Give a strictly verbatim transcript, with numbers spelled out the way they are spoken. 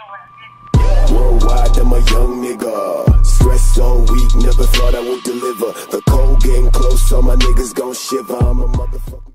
Worldwide, I'm a young nigga. Stress so weak, never thought I would deliver. The cold getting close, so my niggas gon' shiver. I'm a motherfucker.